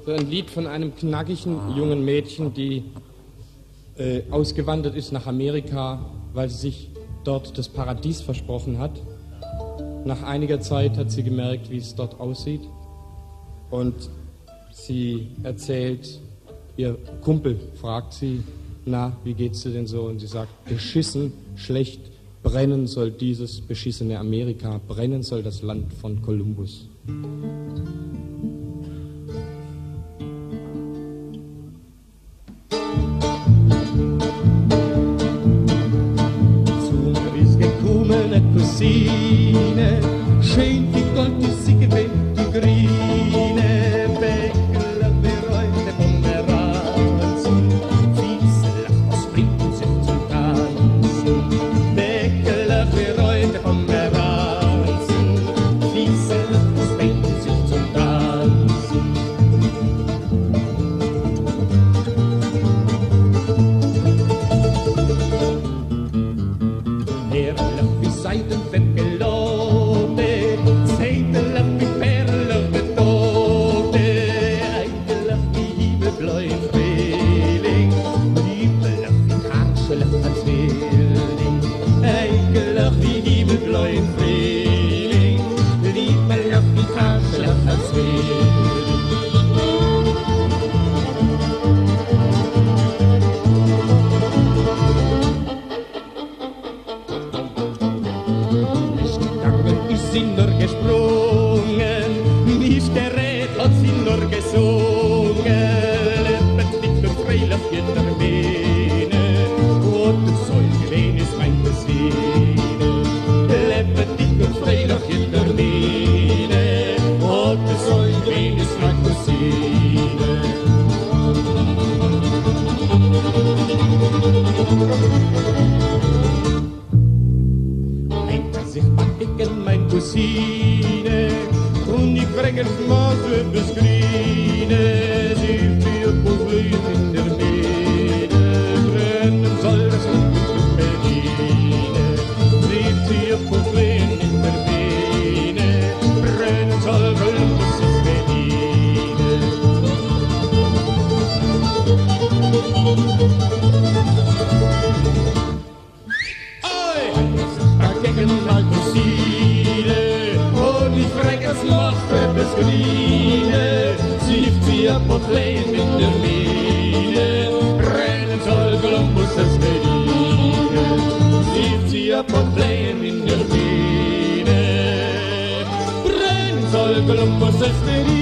ein Lied von einem knackigen jungen Mädchen, die ausgewandert ist nach Amerika, weil sie sich dort das Paradies versprochen hat. Nach einiger Zeit hat sie gemerkt, wie es dort aussieht. Und sie erzählt, ihr Kumpel fragt sie, na, wie geht's dir denn so? Und sie sagt, beschissen, schlecht, brennen soll dieses beschissene Amerika, brennen soll das Land von Kolumbus. Zu mir ist gekommen eine Kusine, schön wie Gold, die sie gewinnt, die grine, Bäckler, bereute Pomeranzen, fiese Lach, was bringt uns jetzt zum Tanzen? Bäckler, bereute Pomeranzen, fiese Lach, was bringt uns jetzt zum Tanzen? Er lacht wie Seidenfett gelobe, Seidenlacht wie Perle betote, Eidelacht wie Himmelblau im Frühling, Himmellacht wie Karschelacht als Frühling, Eidelacht wie Himmelblau im Frühling, Himmellacht wie Karschelacht als Frühling. Ist sie nur gesprungen, nicht gerät, hat sie nur gesungen. Lebendig und freilich geht der Mähne, und du soll gewähnen, ist mein Kusine. Lebendig und freilich geht der Mähne, und du soll gewähnen, ist mein Kusine. Mein Kusine, und ich krieg ein Maß übers Grine, sie für Problem in der Mähne, brennen soll das Land mit Berlin, sie für Problem in der Mähne, brennen soll das Land mit Berlin. Gegen mein Kusine, und ich frag es noch für das Grine, sie für Problem in der Mine, brennen soll Kolumbus das Berlin, sie für Problem in der Mine, brennen soll Kolumbus das Berlin.